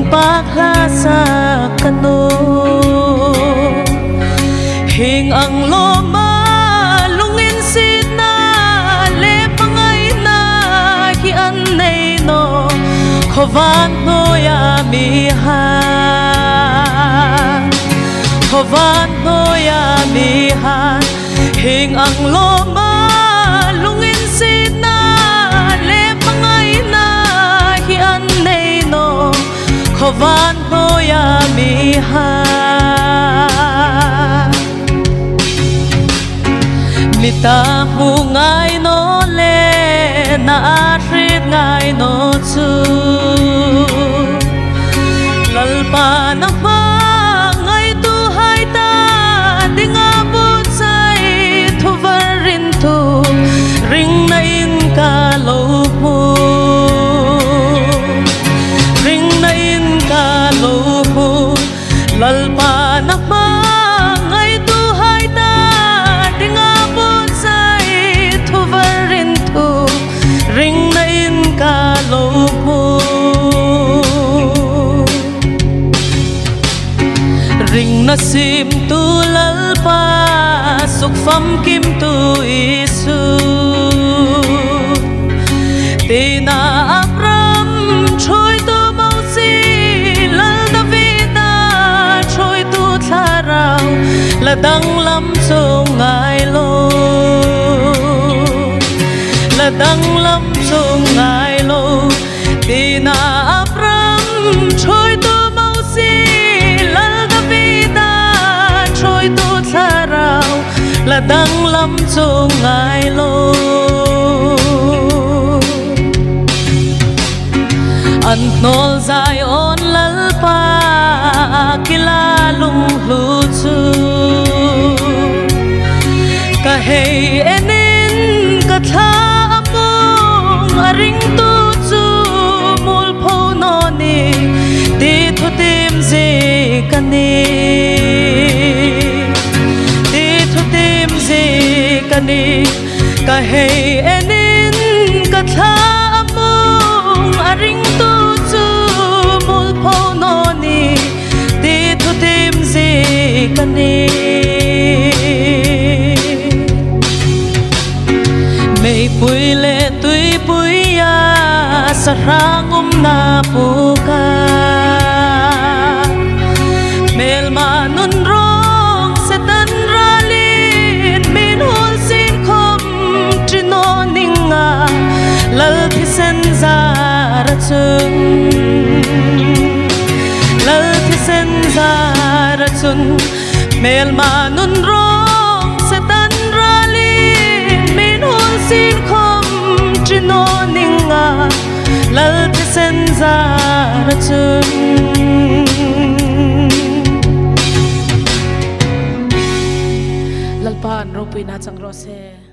inpakhla sa kano hing ang loma lungin sit na le pangay na hian nei no khovan no yamihan khovan no yamihan hing ang loma lungin sit na le pangay na hian nei no khovan no yamihan mita pu ngai no le na atrit ngai no chu lalpa na pa ngai tu hai ta dinga bút sai thu varin tu ring na in ka lo pu ring na in ka lo pu lalpa na pa ngai tu hai ta dinga bút sai thu varin tu ring na in ka lo pu ring na sim tu lalpa suk pham kim tu isu tina apram choi tu mau si lal da vida choi tu tharau la dang lam song ngai lo la dang lam song ngai lo tina apram choi tu mau si lal da vida choi tu tharau la dang lam song ngai lo an nol zai on lalpa kila lung lu chu ka hei enin ka tha among aring tu chu mul pho no ni ti thu tim ji kani ti thu tim ji kani ka hei enin ka tha among aring tu chu mul pho no ni ti thu tim ji kani mei pui le tui pui ya sarangum na puka mel manun rong setan ralin min hol sin khom trino ninga lal thi sen zara chung lal thi sen zara chung mel manun rong setan ralin min hol sin khom trino ninga lal thi sen zara chung lalpa an ro pui na chang ro se